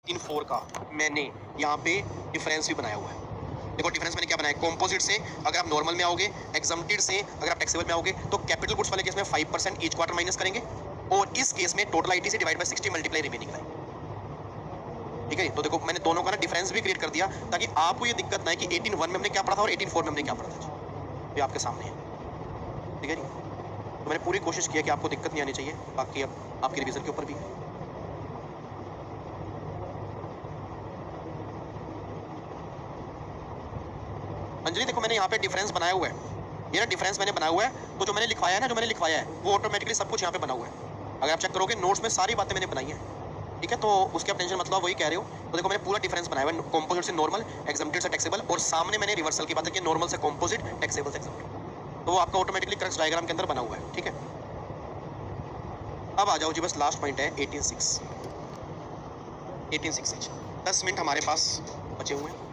18.4 का मैंने यहाँ पे डिफरेंस भी बनाया हुआ है। देखो डिफरेंस मैंने क्या बनाया, कॉम्पोजिट से अगर आप नॉर्मल में आओगे, एग्जम्प्टेड से अगर आप टैक्सेबल में आओगे, तो कैपिटल गुड्स वाले केस में 5% ईच क्वार्टर माइनस करेंगे और इस केस में टोटल आईटी से divide by 60 multiply remaining line. ठीक है, तो देखो मैंने दोनों का ना डिफरेंस भी क्रिएट कर दिया ताकि आपको ये दिक्कत ना है कि 18.1 में हमने क्या पढ़ा था और 18.4 में हमने क्या पढ़ा था। ये आपके सामने है, ठीक है जी। तो मैंने पूरी कोशिश किया कि आपको दिक्कत नहीं आनी चाहिए, बाकी अब आपकी रिवीजन के ऊपर भी है। अंजलि देखो मैंने यहाँ पे डिफरेंस बनाया हुआ है, ये ना डिफरेंस मैंने बनाया हुआ है, तो जो मैंने लिखवाया है ना, जो मैंने लिखवाया है वो ऑटोमेटिकली सब कुछ यहाँ पे बना हुआ है। अगर आप चेक करोगे नोट्स में सारी बातें मैंने बनाई है, ठीक है, तो उसके आप टेंशन मतलब वही कह रहे हो। तो देखो मैंने पूरा डिफरेंस बनाया हुआ है, कॉम्पोजिट से नॉर्मल, एग्जम्प्टेड से टैक्सेबल, और सामने मैंने रिवर्सल की बात की, नॉर्मल से कॉम्पोजिट, टैक्सेबल से एग्जम्प्टेड, तो वो आपका ऑटोमेटिकली क्रक्स डायग्राम के अंदर बना हुआ है। ठीक है, अब आ जाओ जी, बस लास्ट पॉइंट है 18.6 10 मिनट हमारे पास बचे हुए हैं।